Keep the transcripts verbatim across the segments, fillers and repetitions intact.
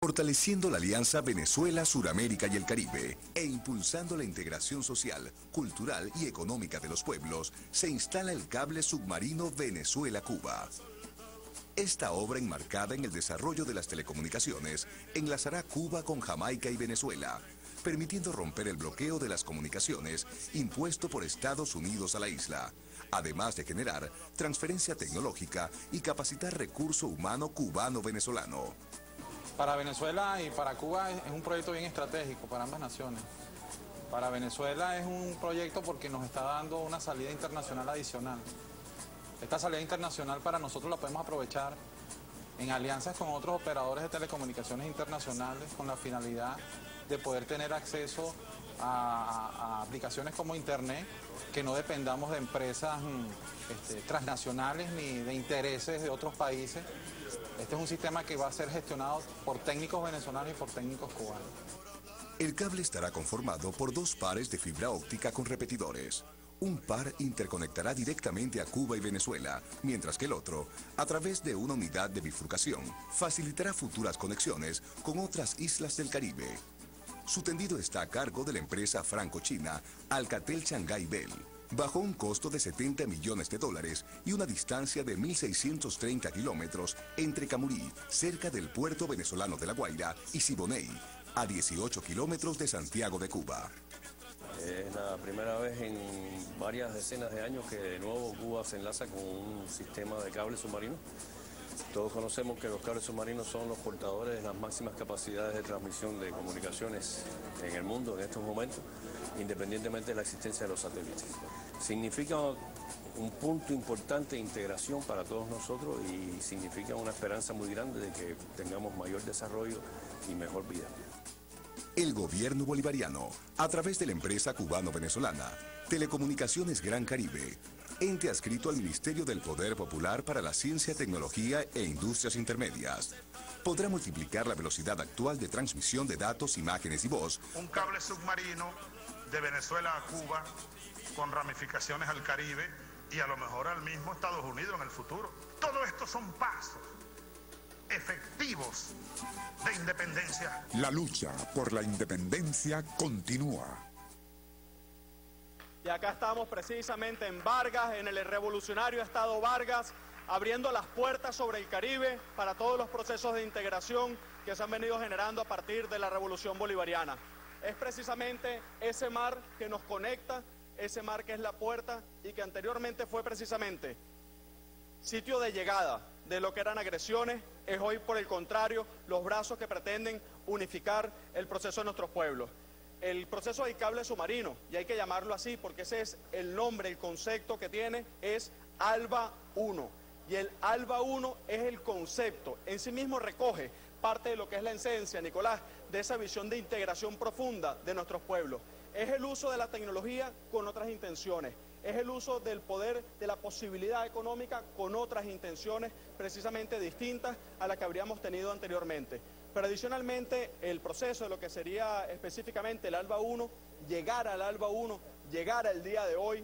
fortaleciendo la alianza Venezuela, Suramérica y el Caribe e impulsando la integración social, cultural y económica de los pueblos, se instala el cable submarino Venezuela-Cuba. Esta obra, enmarcada en el desarrollo de las telecomunicaciones, enlazará Cuba con Jamaica y Venezuela, permitiendo romper el bloqueo de las comunicaciones impuesto por Estados Unidos a la isla, además de generar transferencia tecnológica y capacitar recurso humano cubano-venezolano. Para Venezuela y para Cuba es un proyecto bien estratégico para ambas naciones. Para Venezuela es un proyecto porque nos está dando una salida internacional adicional. Esta salida internacional para nosotros la podemos aprovechar en alianzas con otros operadores de telecomunicaciones internacionales con la finalidad de poder tener acceso a, a, a aplicaciones como Internet, que no dependamos de empresas este, transnacionales ni de intereses de otros países. Este es un sistema que va a ser gestionado por técnicos venezolanos y por técnicos cubanos. El cable estará conformado por dos pares de fibra óptica con repetidores. Un par interconectará directamente a Cuba y Venezuela, mientras que el otro, a través de una unidad de bifurcación, facilitará futuras conexiones con otras islas del Caribe. Su tendido está a cargo de la empresa franco-china Alcatel Shanghai Bell, bajo un costo de setenta millones de dólares y una distancia de mil seiscientos treinta kilómetros entre Camurí, cerca del puerto venezolano de La Guaira, y Siboney, a dieciocho kilómetros de Santiago de Cuba. Es la primera vez en varias decenas de años que de nuevo Cuba se enlaza con un sistema de cable submarino. Todos conocemos que los cables submarinos son los portadores de las máximas capacidades de transmisión de comunicaciones en el mundo en estos momentos, independientemente de la existencia de los satélites. Significa un punto importante de integración para todos nosotros y significa una esperanza muy grande de que tengamos mayor desarrollo y mejor vida. El gobierno bolivariano, a través de la empresa cubano-venezolana Telecomunicaciones Gran Caribe, ente adscrito al Ministerio del Poder Popular para la Ciencia, Tecnología e Industrias Intermedias, podrá multiplicar la velocidad actual de transmisión de datos, imágenes y voz. Un cable submarino de Venezuela a Cuba, con ramificaciones al Caribe y a lo mejor al mismo Estados Unidos en el futuro. Todo esto son pasos efectivos de independencia. La lucha por la independencia continúa. Y acá estamos precisamente en Vargas, en el revolucionario estado Vargas, abriendo las puertas sobre el Caribe para todos los procesos de integración que se han venido generando a partir de la revolución bolivariana. Es precisamente ese mar que nos conecta, ese mar que es la puerta y que anteriormente fue precisamente sitio de llegada de lo que eran agresiones, es hoy por el contrario los brazos que pretenden unificar el proceso de nuestros pueblos. El proceso del cable submarino, y hay que llamarlo así porque ese es el nombre, el concepto que tiene, es ALBA uno. Y el ALBA uno es el concepto, en sí mismo recoge parte de lo que es la esencia, Nicolás, de esa visión de integración profunda de nuestros pueblos. Es el uso de la tecnología con otras intenciones, es el uso del poder, de la posibilidad económica con otras intenciones precisamente distintas a las que habríamos tenido anteriormente. Pero adicionalmente el proceso de lo que sería específicamente el ALBA uno, llegar al ALBA uno, llegar al día de hoy,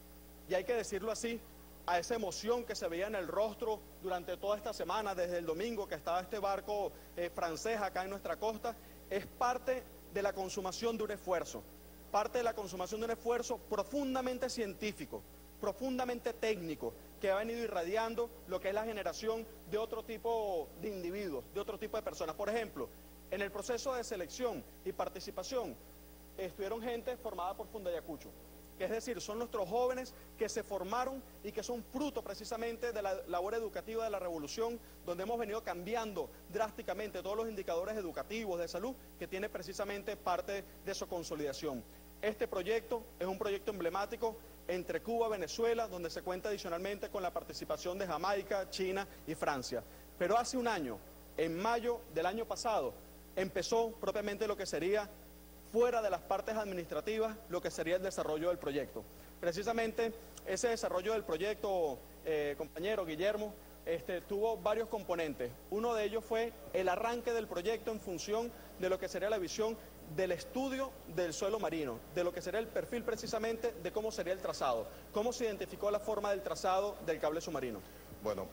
y hay que decirlo así, a esa emoción que se veía en el rostro durante toda esta semana, desde el domingo que estaba este barco eh, francés acá en nuestra costa, es parte de la consumación de un esfuerzo, parte de la consumación de un esfuerzo profundamente científico, profundamente técnico, que ha venido irradiando lo que es la generación de otro tipo de individuos, de otro tipo de personas. Por ejemplo, en el proceso de selección y participación estuvieron gente formada por Fundayacucho, que es decir, son nuestros jóvenes que se formaron y que son fruto precisamente de la labor educativa de la revolución, donde hemos venido cambiando drásticamente todos los indicadores educativos de salud que tiene precisamente parte de su consolidación. Este proyecto es un proyecto emblemático entre Cuba y Venezuela, donde se cuenta adicionalmente con la participación de Jamaica, China y Francia. Pero hace un año, en mayo del año pasado, empezó propiamente lo que sería, fuera de las partes administrativas, lo que sería el desarrollo del proyecto. Precisamente ese desarrollo del proyecto, eh, compañero Guillermo, este, tuvo varios componentes. Uno de ellos fue el arranque del proyecto en función de lo que sería la visión del estudio del suelo marino, de lo que sería el perfil precisamente de cómo sería el trazado, cómo se identificó la forma del trazado del cable submarino. Bueno,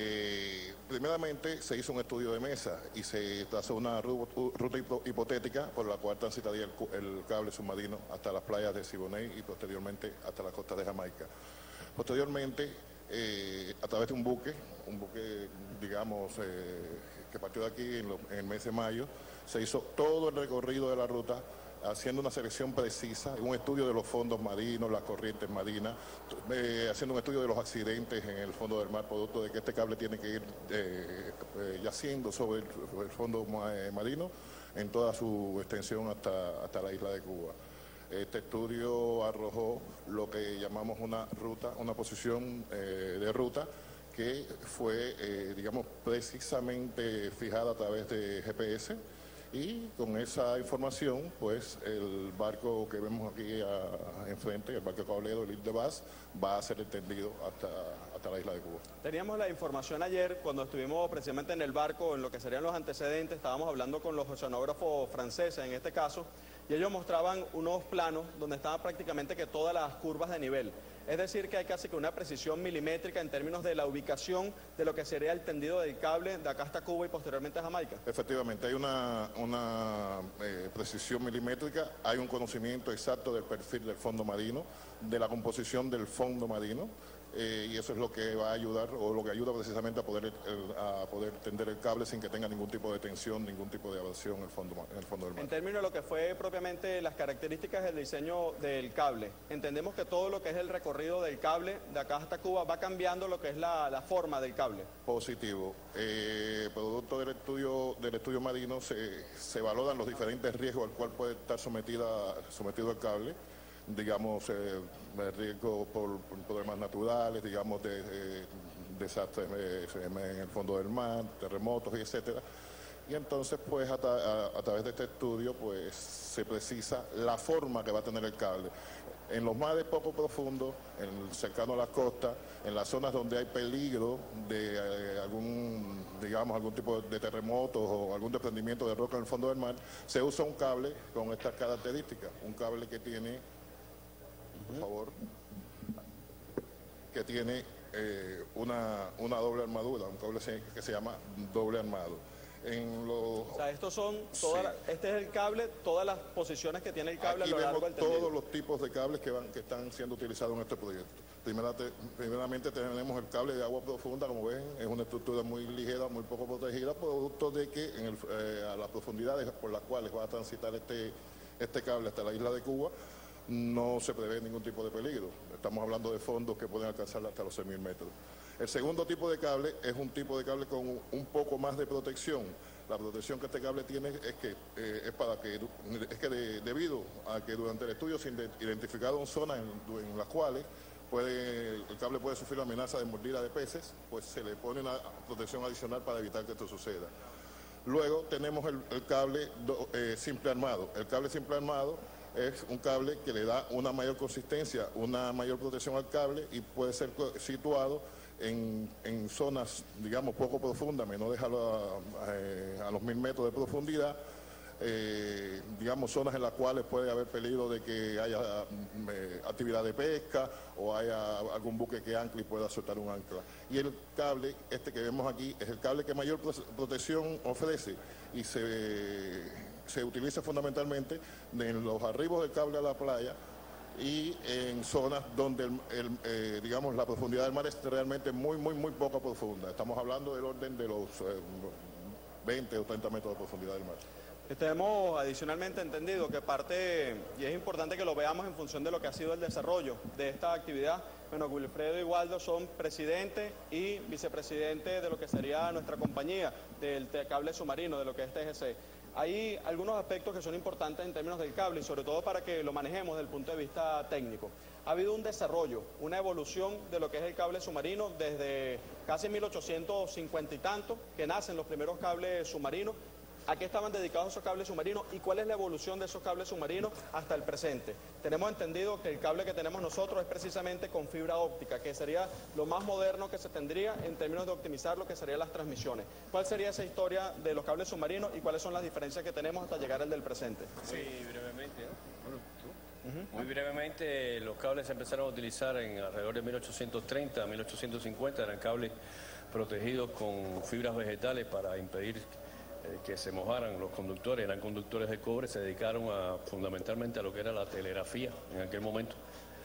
eh, primeramente se hizo un estudio de mesa y se trazó una ru- ruta hipo- hipotética por la cual transitaría el, cu- el cable submarino hasta las playas de Siboney y posteriormente hasta la costa de Jamaica. Posteriormente, eh, a través de un buque, un buque, digamos, eh, que partió de aquí en, lo- en el mes de mayo, se hizo todo el recorrido de la ruta, haciendo una selección precisa, un estudio de los fondos marinos, las corrientes marinas, eh, haciendo un estudio de los accidentes en el fondo del mar, producto de que este cable tiene que ir eh, eh, yaciendo sobre el, sobre el fondo ma- eh, marino en toda su extensión hasta, hasta la isla de Cuba. Este estudio arrojó lo que llamamos una ruta, una posición eh, de ruta que fue, eh, digamos, precisamente fijada a través de G P S. Y con esa información, pues el barco que vemos aquí a, enfrente, el barco cablero, el Ile de Bass, va a ser extendido hasta, hasta la isla de Cuba. Teníamos la información ayer cuando estuvimos precisamente en el barco, en lo que serían los antecedentes, estábamos hablando con los oceanógrafos franceses en este caso, y ellos mostraban unos planos donde estaban prácticamente que todas las curvas de nivel. Es decir, que hay casi que una precisión milimétrica en términos de la ubicación de lo que sería el tendido del cable de acá hasta Cuba y posteriormente a Jamaica. Efectivamente, hay una, una eh, precisión milimétrica, hay un conocimiento exacto del perfil del fondo marino, de la composición del fondo marino, eh, y eso es lo que va a ayudar, o lo que ayuda precisamente a poder, el, a poder tender el cable sin que tenga ningún tipo de tensión, ningún tipo de abrasión en el fondo, en el fondo del mar. En términos de lo que fue propiamente las características del diseño del cable, entendemos que todo lo que es el recorrido del cable de acá hasta Cuba va cambiando lo que es la, la forma del cable. Positivo. Eh, producto del estudio del estudio marino se, se valoran los diferentes riesgos al cual puede estar sometida, sometido el cable, digamos, eh, riesgo por, por problemas naturales, digamos, de, de desastres eh, en el fondo del mar, terremotos, y etcétera. Y entonces, pues, a, a, a través de este estudio, pues, se precisa la forma que va a tener el cable. En los mares poco profundos, en, cercano a la costa, en las zonas donde hay peligro de eh, algún, digamos, algún tipo de terremotos o algún desprendimiento de roca en el fondo del mar, se usa un cable con estas características. Un cable que tiene, por favor, que tiene eh, una, una doble armadura, un cable que se llama doble armado. En los... O sea, estos son, todas Sí. la- este es el cable, todas las posiciones que tiene el cable Aquí a lo largo vemos del tendido. todos los tipos de cables que, van, que están siendo utilizados en este proyecto. Primeramente, primeramente tenemos el cable de agua profunda, como ven, es una estructura muy ligera, muy poco protegida, producto de que en el, eh, a las profundidades por las cuales va a transitar este, este cable hasta la isla de Cuba, no se prevé ningún tipo de peligro. Estamos hablando de fondos que pueden alcanzar hasta los seis mil metros. El segundo tipo de cable es un tipo de cable con un poco más de protección. La protección que este cable tiene es que eh, es para que es que de, debido a que durante el estudio se identificaron zonas en, en las cuales puede, el cable puede sufrir amenaza de mordida de peces, pues se le pone una protección adicional para evitar que esto suceda. Luego tenemos el, el cable do, eh, simple armado. El cable simple armado es un cable que le da una mayor consistencia, una mayor protección al cable y puede ser situado en, en zonas, digamos, poco profundas, menores a, la, eh, a los mil metros de profundidad, eh, digamos, zonas en las cuales puede haber peligro de que haya eh, actividad de pesca o haya algún buque que ancle y pueda soltar un ancla. Y el cable, este que vemos aquí, es el cable que mayor protección ofrece y se, se utiliza fundamentalmente en los arribos del cable a la playa y en zonas donde, el, el, eh, digamos, la profundidad del mar es realmente muy, muy, muy poco profunda. Estamos hablando del orden de los eh, veinte o treinta metros de profundidad del mar. Tenemos adicionalmente entendido que parte, y es importante que lo veamos en función de lo que ha sido el desarrollo de esta actividad, bueno, Wilfredo y Waldo son presidente y vicepresidente de lo que sería nuestra compañía, del cable submarino, de lo que es T G C. Hay algunos aspectos que son importantes en términos del cable y sobre todo para que lo manejemos desde el punto de vista técnico. Ha habido un desarrollo, una evolución de lo que es el cable submarino desde casi mil ochocientos cincuenta y tanto, que nacen los primeros cables submarinos. ¿A qué estaban dedicados esos cables submarinos y cuál es la evolución de esos cables submarinos hasta el presente? Tenemos entendido que el cable que tenemos nosotros es precisamente con fibra óptica, que sería lo más moderno que se tendría en términos de optimizar lo que serían las transmisiones. ¿Cuál sería esa historia de los cables submarinos y cuáles son las diferencias que tenemos hasta llegar al del presente? Sí, brevemente, ¿no? Muy brevemente, los cables se empezaron a utilizar en alrededor de mil ochocientos treinta, mil ochocientos cincuenta, eran cables protegidos con fibras vegetales para impedir eh, que se mojaran los conductores. Eran conductores de cobre, se dedicaron a, fundamentalmente a lo que era la telegrafía en aquel momento.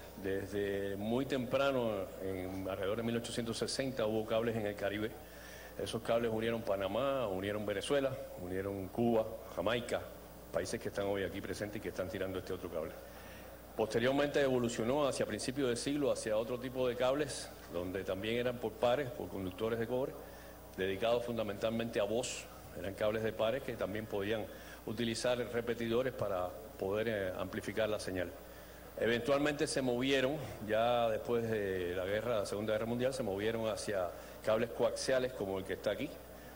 Desde muy temprano, en alrededor de mil ochocientos sesenta, hubo cables en el Caribe. Esos cables unieron Panamá, unieron Venezuela, unieron Cuba, Jamaica, países que están hoy aquí presentes y que están tirando este otro cable. Posteriormente evolucionó hacia principios de siglo, hacia otro tipo de cables, donde también eran por pares, por conductores de cobre, dedicados fundamentalmente a voz. Eran cables de pares que también podían utilizar repetidores para poder eh, amplificar la señal. Eventualmente se movieron, ya después de la guerra, la Segunda Guerra Mundial, se movieron hacia cables coaxiales como el que está aquí,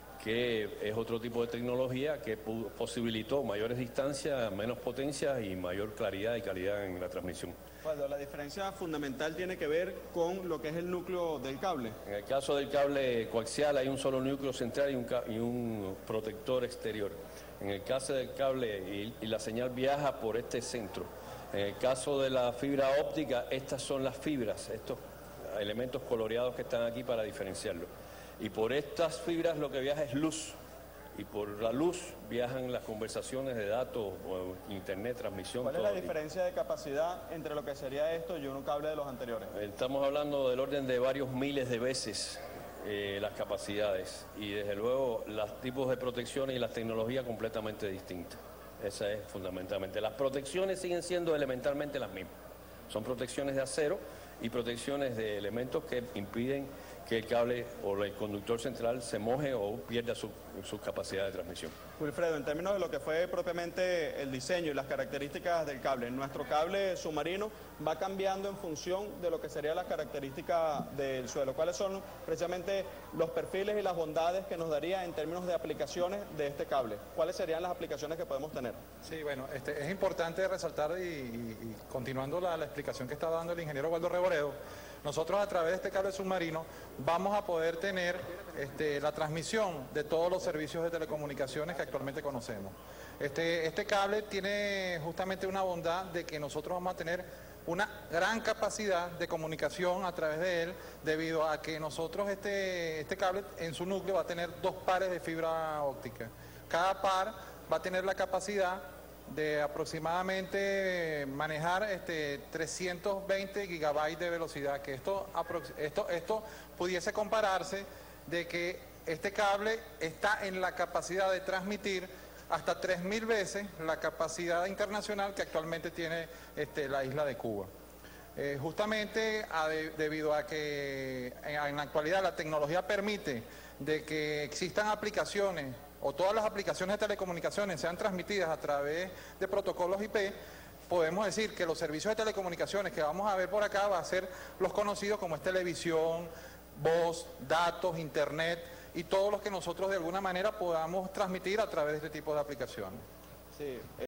que es otro tipo de tecnología que posibilitó mayores distancias, menos potencia y mayor claridad y calidad en la transmisión. Bueno, la diferencia fundamental tiene que ver con lo que es el núcleo del cable. En el caso del cable coaxial hay un solo núcleo central y un, y un protector exterior. En el caso del cable y, y la señal viaja por este centro. En el caso de la fibra óptica, estas son las fibras, estos elementos coloreados que están aquí para diferenciarlo. Y por estas fibras lo que viaja es luz. Y por la luz viajan las conversaciones de datos, o internet, transmisión. ¿Cuál es la diferencia de capacidad entre lo que sería esto y un cable de los anteriores? Estamos hablando del orden de varios miles de veces eh, las capacidades. Y desde luego los tipos de protecciones y las tecnologías completamente distintas. Esa es fundamentalmente. Las protecciones siguen siendo elementalmente las mismas. Son protecciones de acero y protecciones de elementos que impiden que el cable o el conductor central se moje o pierda su, su capacidad de transmisión. Wilfredo, en términos de lo que fue propiamente el diseño y las características del cable, nuestro cable submarino va cambiando en función de lo que serían las características del suelo. ¿Cuáles son precisamente los perfiles y las bondades que nos daría en términos de aplicaciones de este cable? ¿Cuáles serían las aplicaciones que podemos tener? Sí, bueno, este, es importante resaltar y, y, y continuando la, la explicación que está dando el ingeniero Waldo Reboredo, nosotros a través de este cable submarino vamos a poder tener este, la transmisión de todos los servicios de telecomunicaciones que actualmente conocemos. Este, este cable tiene justamente una bondad de que nosotros vamos a tener una gran capacidad de comunicación a través de él, debido a que nosotros este, este cable en su núcleo va a tener dos pares de fibra óptica. Cada par va a tener la capacidad de aproximadamente manejar este, trescientos veinte gigabytes de velocidad, que esto, esto, esto pudiese compararse de que este cable está en la capacidad de transmitir hasta tres mil veces la capacidad internacional que actualmente tiene este, la isla de Cuba. Eh, justamente a de, debido a que en, en la actualidad la tecnología permite de que existan aplicaciones o todas las aplicaciones de telecomunicaciones sean transmitidas a través de protocolos I P, podemos decir que los servicios de telecomunicaciones que vamos a ver por acá va a ser los conocidos como es televisión, voz, datos, internet y todos los que nosotros de alguna manera podamos transmitir a través de este tipo de aplicaciones. Sí.